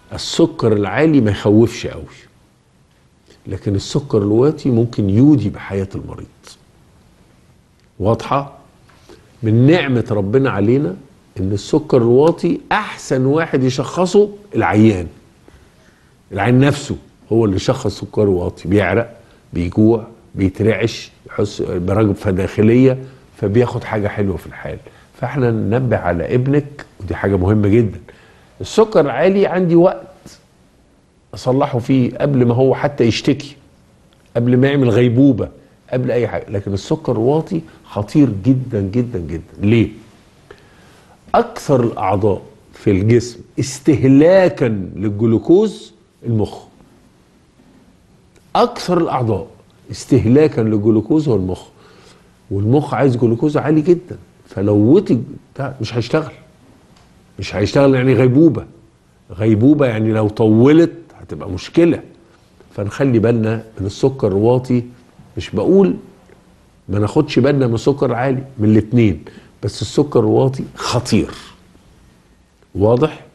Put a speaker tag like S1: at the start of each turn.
S1: السكر العالي ما يخوفش قوي، لكن السكر الواطي ممكن يودي بحياة المريض. واضحة؟ من نعمة ربنا علينا ان السكر الواطي احسن واحد يشخصه العيان نفسه، هو اللي شخص سكر واطي، بيعرق، بيجوع، بيترعش، يحس برجفة داخلية، فبياخد حاجة حلوة في الحال. فاحنا ننبه على ابنك، ودي حاجة مهمة جدا. السكر العالي عندي وقت اصلحه فيه قبل ما هو حتى يشتكي، قبل ما يعمل غيبوبة، قبل اي حاجة. لكن السكر الواطي خطير جدا جدا جدا. ليه؟ اكثر الاعضاء في الجسم استهلاكا للجلوكوز المخ. اكثر الاعضاء استهلاكا للجلوكوز هو المخ، والمخ عايز جلوكوز عالي جدا، فلو وطي مش هيشتغل يعني غيبوبة يعني لو طولت هتبقى مشكلة. فنخلي بالنا من السكر الواطي. مش بقول ما ناخدش بالنا من السكر العالي، من الاتنين، بس السكر الواطي خطير. واضح؟